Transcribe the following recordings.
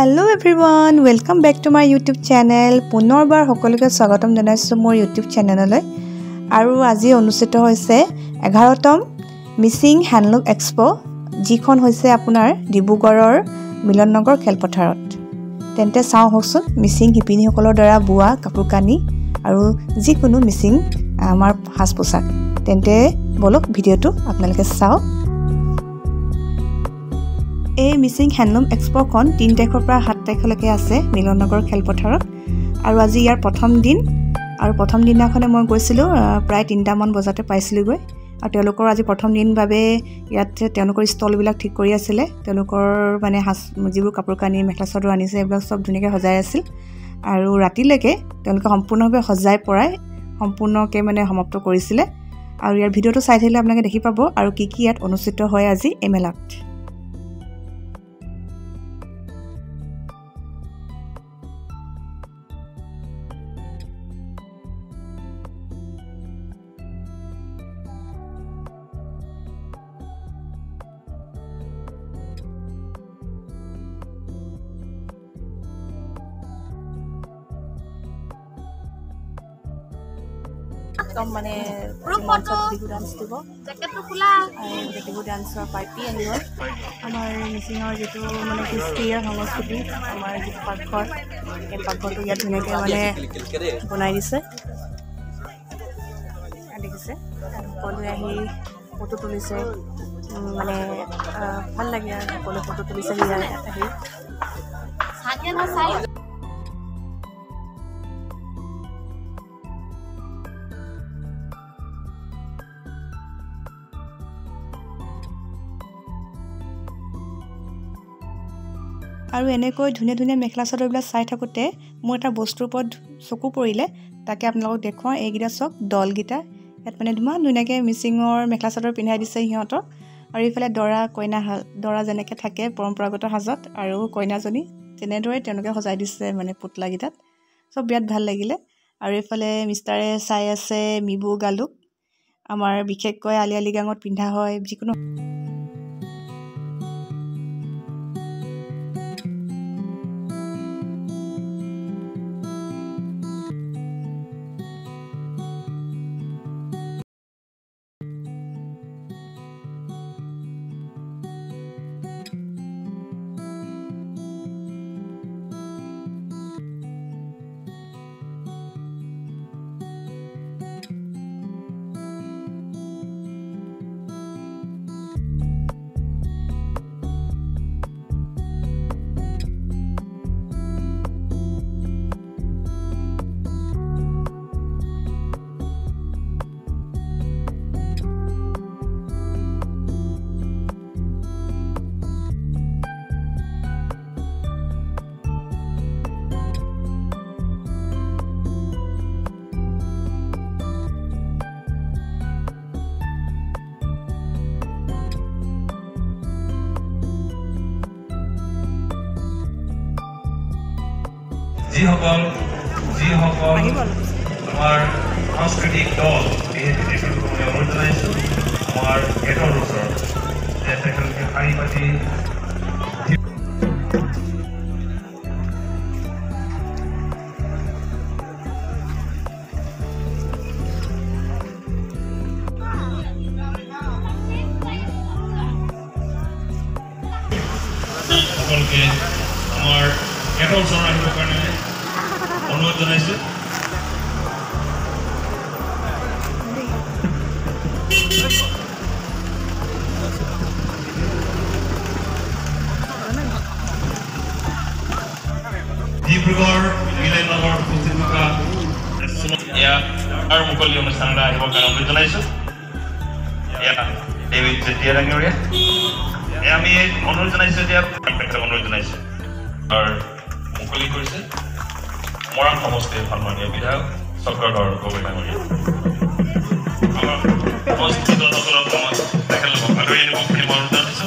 Hello everyone, welcome back to my YouTube channel. পুনৰবাৰ সকলোকে স্বাগতম জনাইছো মোৰ YouTube চেনেললৈ। আৰু আজি অনুষ্ঠিত হৈছে 11তম মিচিং handloom expo, যিখন হৈছে আপোনাৰ dibrugarhৰ মিলন নগৰ খেলপথাৰত। তেন্তে চাও হকচোন মিচিং শিপিনীসকলৰ দ্বাৰা বোৱা কাপোৰ কানি আৰু যিকোনো মিচিং আমাৰ সাজ পোছাক। তেন্তে বলক ভিডিওটো আপোনালোকে চাও। এই মিচিং handloom expo খন 3 তাৰিখৰ পৰা 7 তাৰিখলৈকে আছে মিলন নগৰ খেলপথাৰত। আৰু আজি ইয়াৰ প্ৰথম দিন আৰু প্ৰথম দিনাখনে মই গৈছিলো প্ৰায় 3টা মান বজাতে পাইছিলগৈ। আৰু তেওঁলোকৰ আজি প্ৰথম দিন বাবে ইয়াত তেওঁলোকৰ ষ্টল বিলাক ঠিক কৰি আছিল। তেওঁলোকৰ মানে যিবোৰ কাপোৰ কানি মেখেলা চাদৰ আনিছে এইবিলাক সব ধুনিয়াকৈ সজাই আছিল। আৰু ৰাতিলৈকে তেওঁলোকে সম্পূৰ্ণভাৱে সজাই পৰাই সম্পূৰ্ণকৈ মানে সমাপ্ত কৰিছিল। আৰু ইয়াৰ ভিডিওটো চাই থাকিলে আপোনালোকে দেখি পাব আৰু কি কি ইয়াত অনুষ্ঠিত হয় আজি এই মেলাত। একদম মানে বিহু ডান্স দিব বিহু ডান্সৰ পাৰ্টি আহিব। আমাৰ মিচিঙৰ যিটো মানে কৃষ্টি সংস্কৃতি আমাৰ যিটো পাকঘৰ এই পাকঘৰটো ইয়াত ধুনীয়াকৈ মানে বনাই দিছে। দেখিছে সকলোৱে আহি ফটো তুলিছে, মানে ভাল লাগে আৰু সকলোৱে ফটো তুলিছে ইয়াত আহি। আৰু এনেকৈ ধুনীয়া ধুনীয়া মেখেলা চাদৰবিলাক চাই থাকোঁতে মোৰ এটা বস্তুৰ ওপৰত চকু পৰিলে, তাকে আপোনালোকক দেখুৱাওঁ। এইকেইটা চব দলকেইটা ইয়াত মানে ইমান ধুনীয়াকৈ মিচিঙৰ মেখেলা চাদৰ পিন্ধাই দিছে সিহঁতক। আৰু এইফালে দৰা যেনেকৈ থাকে পৰম্পৰাগত সাজত আৰু কইনাজনী তেনেদৰে তেওঁলোকে সজাই দিছে মানে পুতলাকেইটাত। চব বিৰাট ভাল লাগিলে। আৰু এইফালে মিষ্টাৰে চাই আছে মিবু গালুক, আমাৰ বিশেষকৈ আলি আলি গাঙত পিন্ধা হয় যিকোনো। যিসকল আমাৰ সাংস্কৃতিক দল তেখেতলোকক অনুৰোধ জনাইছোঁ আমাৰ গেটৰ ওচৰত যে তেখেতলোকে শাৰী পাতি সকলোকে আমাৰ গেটৰ ওচৰত আহিবৰ কাৰণে অনুৰোধ জনাইছোঁ। ডিব্ৰুগড় মিলন নগৰ উপস্থিত থকা আৰু মুকলি অনুষ্ঠানলৈ আহিবৰ কাৰণে অনুৰোধ জনাইছোঁ। ডেভিড যেতিয়া ডাঙৰীয়া আমি অনুৰোধ জনাইছোঁ, এতিয়া অনুৰোধ জনাইছোঁ আৰু মুকলি কৰিছে মৰাণ সমষ্টিৰ সন্মানীয় বিধায়ক চক্ৰধৰ গগৈ ডাঙৰীয়া। উপস্থিত দলসকলক তেখেতলোকক আদৰি আনিব বুলি মই অনুৰোধ জনাইছোঁ।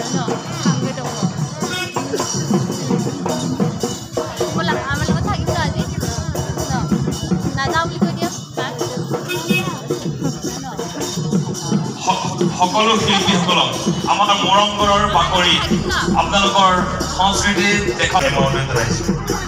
সকলো শিল্পীসকলক আমাৰ মৰম ঘৰৰ বাকৰি আপোনালোকৰ সংস্কৃতি দেখা জনাইছোঁ